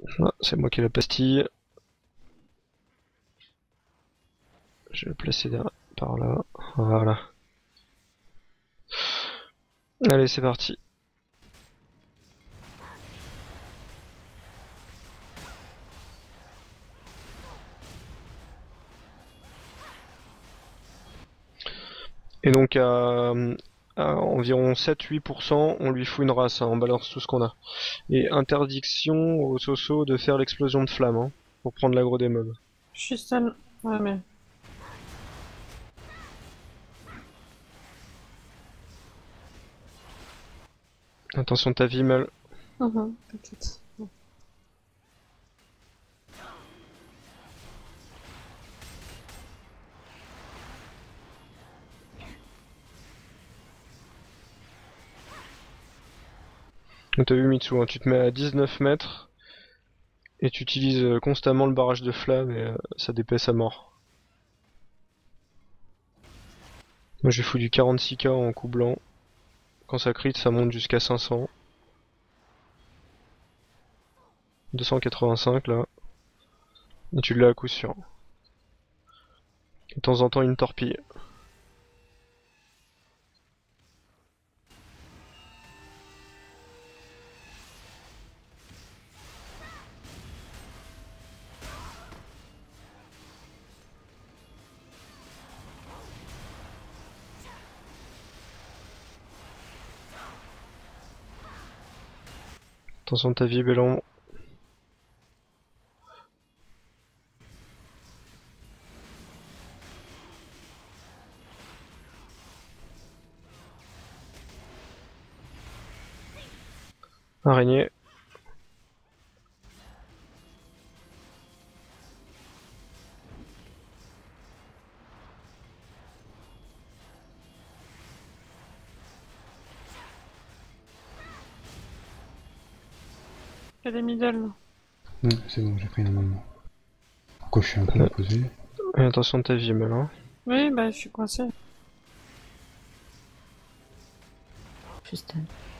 Ah, c'est moi qui ai la pastille. Je vais le placer par là. Voilà. Allez, c'est parti. Et donc à environ 7-8%, on lui fout une race, hein, on balance tout ce qu'on a. Et interdiction au Soso de faire l'explosion de flamme, hein, pour prendre l'aggro des mobs. Je suis seule. Ouais, mais. Attention ta vie, mal. T'inquiète. Donc t'as vu Mitsu, hein, tu te mets à 19 mètres et tu utilises constamment le barrage de flamme et ça dépaisse à mort. Moi j'ai foutu du 46k en coup blanc. Quand ça crit, ça monte jusqu'à 500. 285 là. Et tu l'as à coup sûr. De temps en temps une torpille. Attention ta vie, belle ombre. Araignée. Il y a des middle. C'est bon, j'ai pris un moment. Pourquoi je suis un peu Ouais. opposé? Et attention ta vie, mal, hein. Oui, bah, je suis coincée. Juste.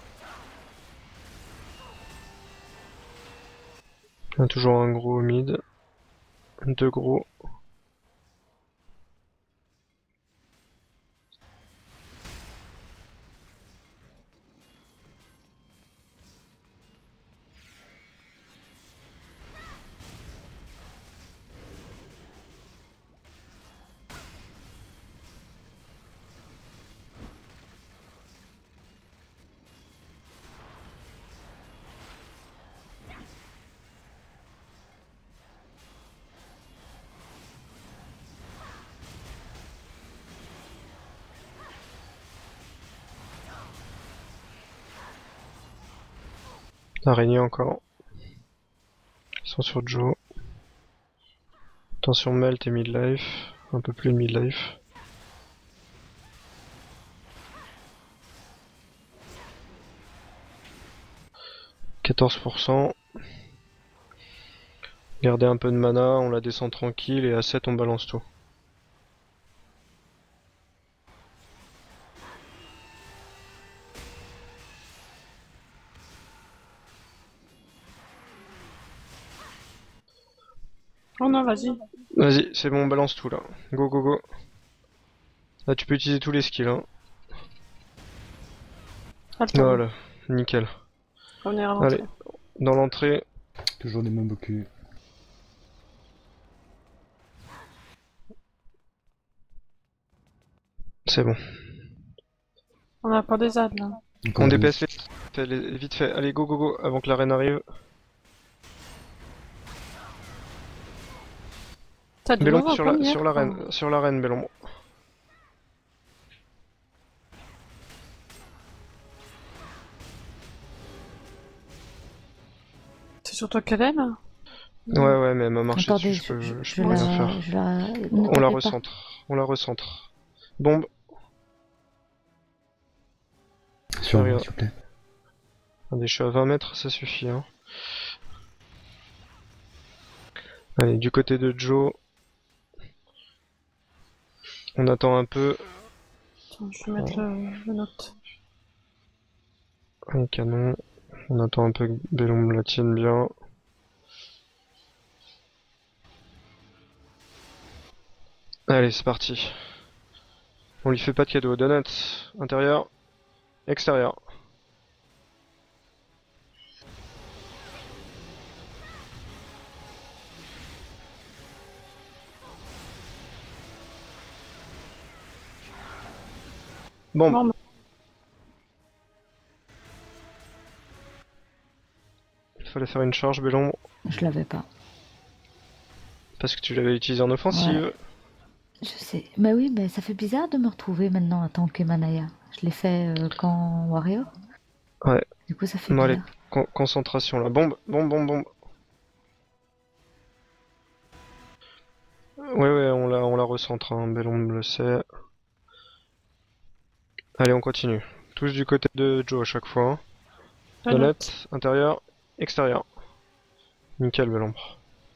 Il y a toujours un gros au mid. Deux gros. Araignée encore. Ils sont sur Joe. Attention Melt et midlife. Un peu plus de midlife. 14%. Gardez un peu de mana, on la descend tranquille et à 7 on balance tout. Oh non, vas-y. Vas-y, c'est bon, on balance tout là. Go go go. Là tu peux utiliser tous les skills, hein. Pas le temps. Voilà, nickel. Revenir à Allez, l'entrée. dans l'entrée. Toujours des mobs au cul. C'est bon. On a pas des ZAD là. Encore On deux. DPS vite fait. Allez, go go go, avant que la reine arrive. T'as de Bellombre nouveau sur la, combien? sur la reine, Bellombre. C'est sur toi qu'elle est là? Ouais, mais elle m'a marché dessus, Attendez, je peux rien faire. Ne On la tapez pas. recentre, on la recentre. Bombe. Sur moi, Arrive. s'il vous plaît. Allez, je suis à 20 mètres, ça suffit, hein. Allez, du côté de Joe, on attend un peu. Attends, je vais mettre le note. Un canon. On attend un peu que Bellombre la tienne bien. Allez, c'est parti. On lui fait pas de cadeau. Donut, intérieur, extérieur. Bon, Bon, il fallait faire une charge, Bellombre, Je l'avais pas. parce que tu l'avais utilisé en offensive. Ouais. Je sais. Mais oui, mais ça fait bizarre de me retrouver maintenant en tant que Manaya. Je l'ai fait quand Warrior. Ouais, Du coup, ça fait bon allez, bizarre. concentration là. Bombe, bombe, bombe, bombe. Ouais, on la recentre, hein. Bellombre le sait. Allez, on continue. Tous du côté de Joe à chaque fois, hein. donut. Donut, intérieur, extérieur. Nickel, Bellombre.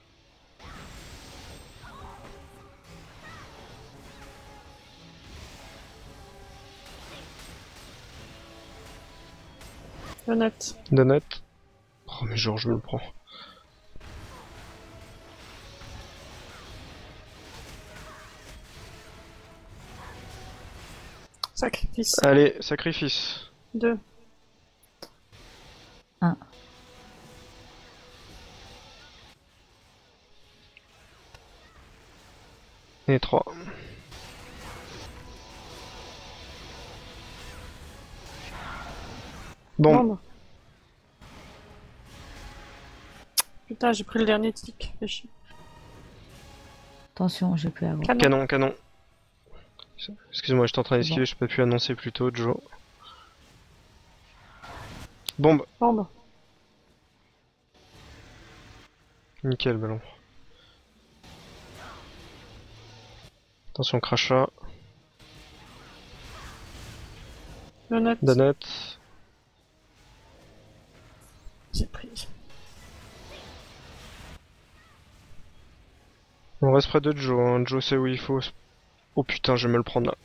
Donut. Donut. Oh, mais Georges me le prend. Sacrifice. Allez, sacrifice. 2. Un. Et 3. Bon, Bombe. Putain, j'ai pris le dernier tic. Fais chier. Attention, j'ai pu avoir. Canon. canon, canon. Excuse-moi, j'étais en train C'est d'esquiver, bon. j'ai pas pu annoncer plus tôt, Joe. Bombe. Bombe. Nickel, ballon. Attention, crachat. Donut. Donut. J'ai pris. On reste près de Joe, hein. Joe sait où il faut. Oh putain, je vais me le prendre là.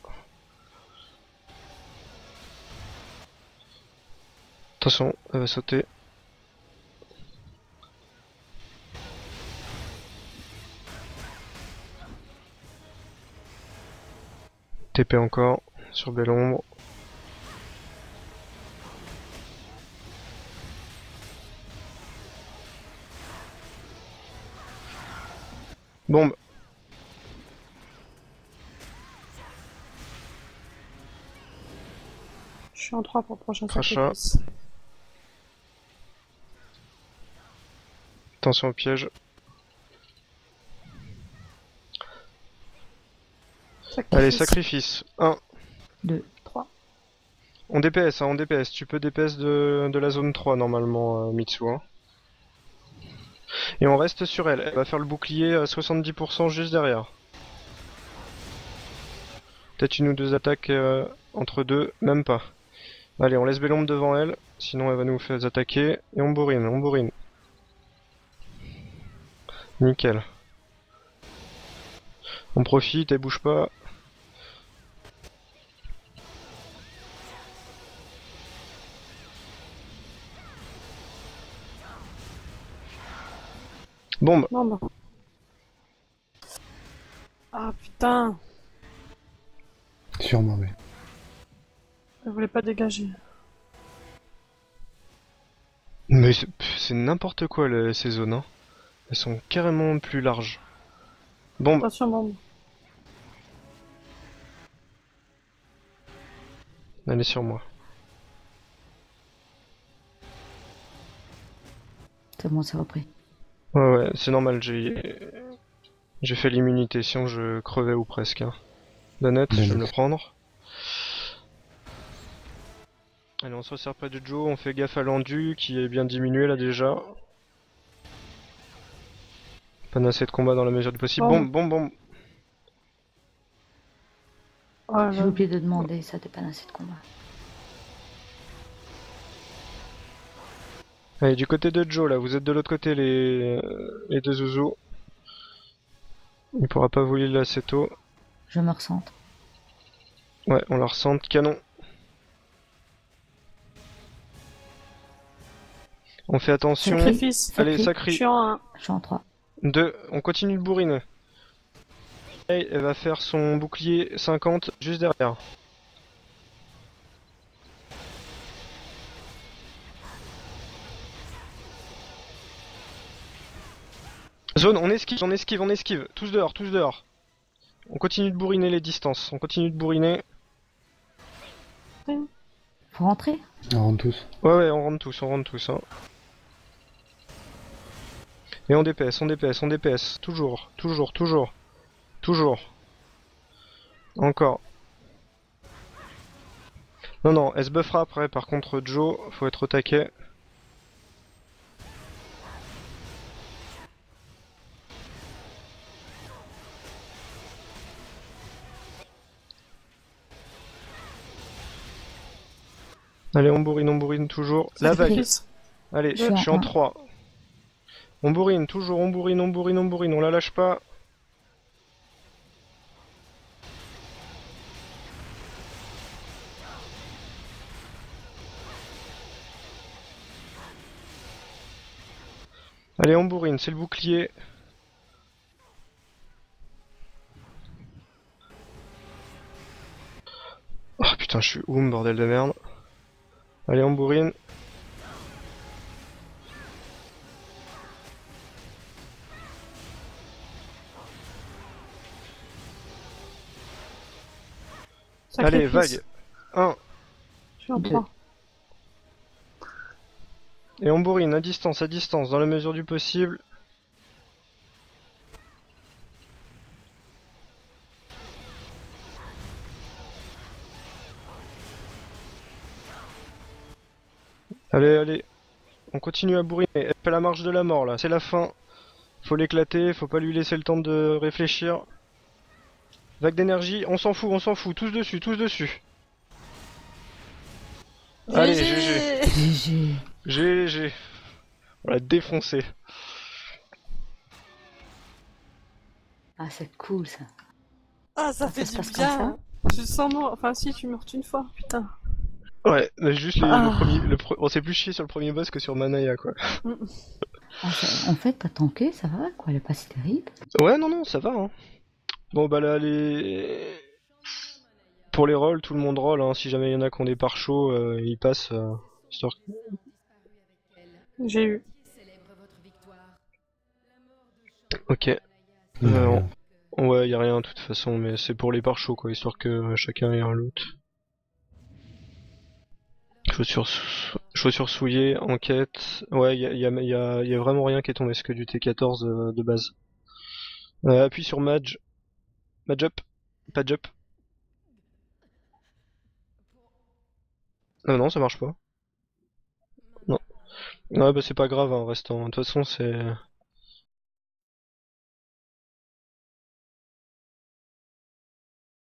Attention, elle va sauter. TP encore, sur Bellombre. Bombe. Je suis en 3 pour le prochain Crachat. sacrifice. Attention au piège. Allez, sacrifice. 1. 2. 3. On DPS, hein, on DPS. Tu peux DPS de la zone 3 normalement, Mitsu. Hein. Et on reste sur elle. Elle va faire le bouclier à 70% juste derrière. Peut-être une ou deux attaques entre deux, même pas. Allez, on laisse Bellombre devant elle, sinon elle va nous faire attaquer. Et on bourrine, on bourrine. Nickel. On profite, elle bouge pas. Bombe. Bombe. Ah putain. Sûrement, mais. Elle voulait pas dégager. Mais c'est n'importe quoi ces zones, hein. Elles sont carrément plus larges. Bombe. Attention, bombe. Elle est sur moi. C'est bon, c'est repris. Ouais, c'est normal, j'ai fait l'immunité, sinon je crevais ou presque. Hein. Donut, je vais me le prendre. Allez, on se resserre près du Joe, on fait gaffe à l'endu qui est bien diminué là déjà. Panacée de combat dans la mesure du possible. Bombe. Bombe, bombe, bombe. Oh, J'ai oublié de demander, ça dépanne assez de combat. Allez, du côté de Joe là, vous êtes de l'autre côté les deux zouzous. Il pourra pas voler là assez tôt. Je me recentre. Ouais, on la ressente, canon. On fait attention. sacrifice. Allez, Sacri. Je sacri. suis en 1. Je suis en 3. 2, on continue de bourriner. Elle va faire son bouclier 50 juste derrière. Zone, on esquive, on esquive, on esquive. Tous dehors, tous dehors. On continue de bourriner les distances. On continue de bourriner. Faut rentrer. On rentre tous. Ouais, on rentre tous, on rentre tous. Hein. Et on DPS, on DPS, on DPS. Toujours, toujours, toujours. Toujours. Encore. Non, non, elle se buffera après. Par contre, Joe, faut être au taquet. Allez, on bourrine toujours. La vague. Sacrifice. Allez, Je suis je en suis en un. 3. On bourrine, toujours, on bourrine, on bourrine, on bourrine. On la lâche pas. Allez, on bourrine, c'est le bouclier. Oh putain, je suis oum, bordel de merde. Allez, on bourrine. Allez, Sacrifice. vague. 1. Je suis en Deux. 3. Et on bourrine, à distance, dans la mesure du possible. Allez, allez. On continue à bourriner. Elle fait la marche de la mort là, c'est la fin. Faut l'éclater, faut pas lui laisser le temps de réfléchir. Vague d'énergie, on s'en fout, tous dessus, tous dessus. Allez, GG. GG. GG. On l'a défoncé. Ah, c'est cool ça. Ah, ça Ça fait se du passe bien. comme Je sens mort. Enfin, si, tu meurs une fois, putain. Ouais, mais juste le Ah. premier. On s'est plus chié sur le premier boss que sur Manaya quoi. Ah, en fait, t'as tanké, ça va quoi, elle est pas si terrible. Ouais, non, non, ça va hein. Bon bah là, les. Pour les rolls, tout le monde roll, hein. Si jamais il y en a qui ont des pare chauds, ils passent. Histoire J'ai eu. Ok. Il y a Euh, rien. Ouais, y a rien de toute façon, mais c'est pour les pare chauds quoi, histoire que chacun ait un loot. Chaussures souillées, enquête. Ouais, y a vraiment rien qui est tombé, c'est que du T14 de base. Appuie sur Madge. Madge up. Padge up. Non, ça marche pas. Non. Ouais, bah c'est pas grave, hein, reste en. De toute façon, c'est.